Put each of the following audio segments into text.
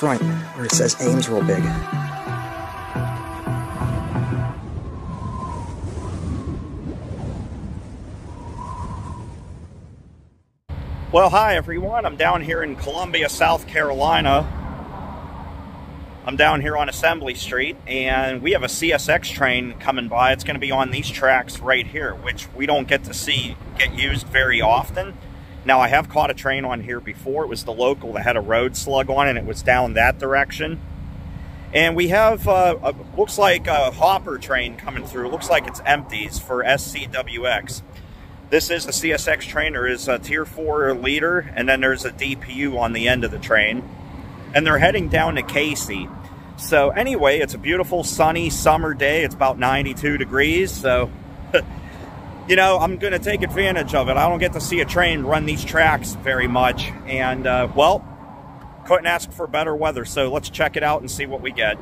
front where it says Ames real big. Well, hi everyone. I'm down here in Columbia, South Carolina. I'm down here on Assembly Street, and we have a CSX train coming by. It's going to be on these tracks right here, which we don't get to see get used very often. Now, I have caught a train on here before. It was the local that had a road slug on it, and it was down that direction. And we have, looks like a hopper train coming through. Looks like it's empties for SCWX. This is a CSX train. There is a Tier 4 leader, and then there's a DPU on the end of the train. And they're heading down to Casey. So anyway, it's a beautiful sunny summer day. It's about 92 degrees. So, you know, I'm going to take advantage of it. I don't get to see a train run these tracks very much. And, well, couldn't ask for better weather. So let's check it out and see what we get.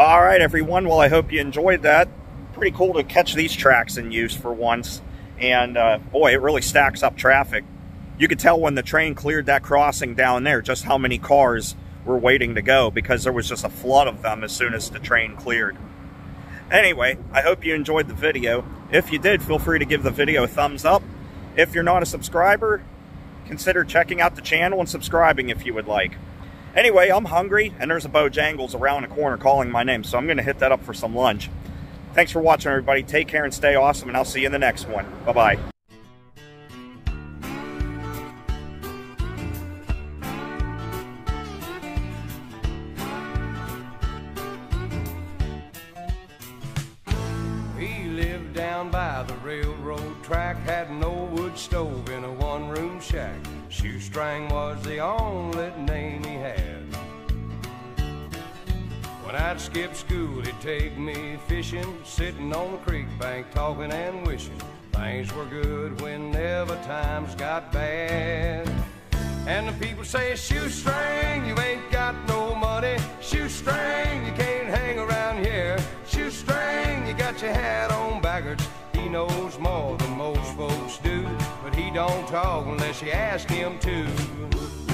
All right, everyone. Well, I hope you enjoyed that. Pretty cool to catch these tracks in use for once. And boy, it really stacks up traffic. You could tell when the train cleared that crossing down there just how many cars were waiting to go, because there was just a flood of them as soon as the train cleared. Anyway, I hope you enjoyed the video. If you did, feel free to give the video a thumbs up. If you're not a subscriber, consider checking out the channel and subscribing if you would like. Anyway, I'm hungry, and there's a Bojangles around the corner calling my name, so I'm going to hit that up for some lunch. Thanks for watching, everybody. Take care and stay awesome, and I'll see you in the next one. Bye-bye. Down by the railroad track, had an old wood stove in a one-room shack. Shoestring was the only name he had. When I'd skip school, he'd take me fishing, sitting on the creek bank talking and wishing things were good whenever times got bad. And the people say, shoestring, you ain't got no money. Shoestring, you can't hang around here. Shoestring, you got your hat on backwards. He knows more than most folks do, but he don't talk unless you ask him to.